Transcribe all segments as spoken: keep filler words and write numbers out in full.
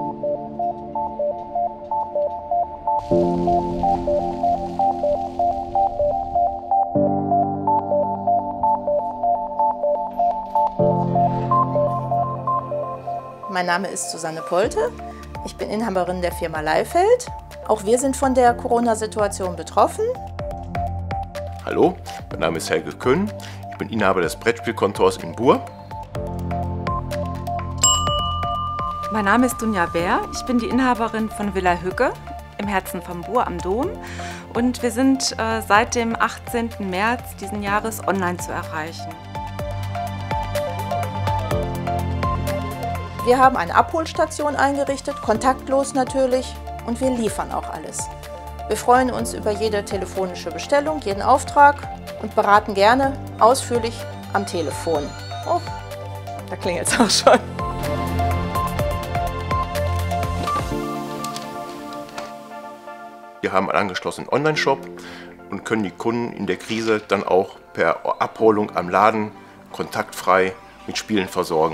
Mein Name ist Susanne Polte. Ich bin Inhaberin der Firma Leifeld. Auch wir sind von der Corona-Situation betroffen. Hallo, mein Name ist Helge Köhn. Ich bin Inhaber des Brettspielkontors in Buhr. Mein Name ist Dunja Bär. Ich bin die Inhaberin von Villa Hügge im Herzen von Buhr am Dom. Und wir sind äh, seit dem achtzehnten März diesen Jahres online zu erreichen. Wir haben eine Abholstation eingerichtet, kontaktlos natürlich, und wir liefern auch alles. Wir freuen uns über jede telefonische Bestellung, jeden Auftrag und beraten gerne ausführlich am Telefon. Oh, da klingelt es auch schon. Wir haben einen angeschlossenen Online-Shop und können die Kunden in der Krise dann auch per Abholung am Laden kontaktfrei mit Spielen versorgen.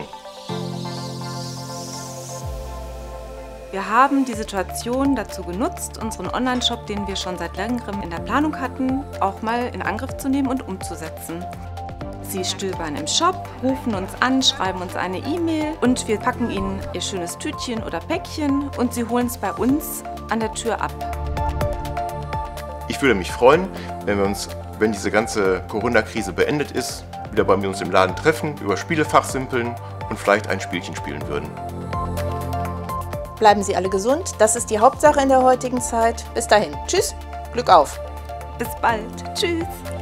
Wir haben die Situation dazu genutzt, unseren Online-Shop, den wir schon seit längerem in der Planung hatten, auch mal in Angriff zu nehmen und umzusetzen. Sie stöbern im Shop, rufen uns an, schreiben uns eine E-Mail und wir packen ihnen ihr schönes Tütchen oder Päckchen und sie holen es bei uns an der Tür ab. Ich würde mich freuen, wenn wir uns, wenn diese ganze Corona-Krise beendet ist, wieder bei uns im Laden treffen, über Spiele fachsimpeln und vielleicht ein Spielchen spielen würden. Bleiben Sie alle gesund, das ist die Hauptsache in der heutigen Zeit. Bis dahin, tschüss, Glück auf! Bis bald, tschüss!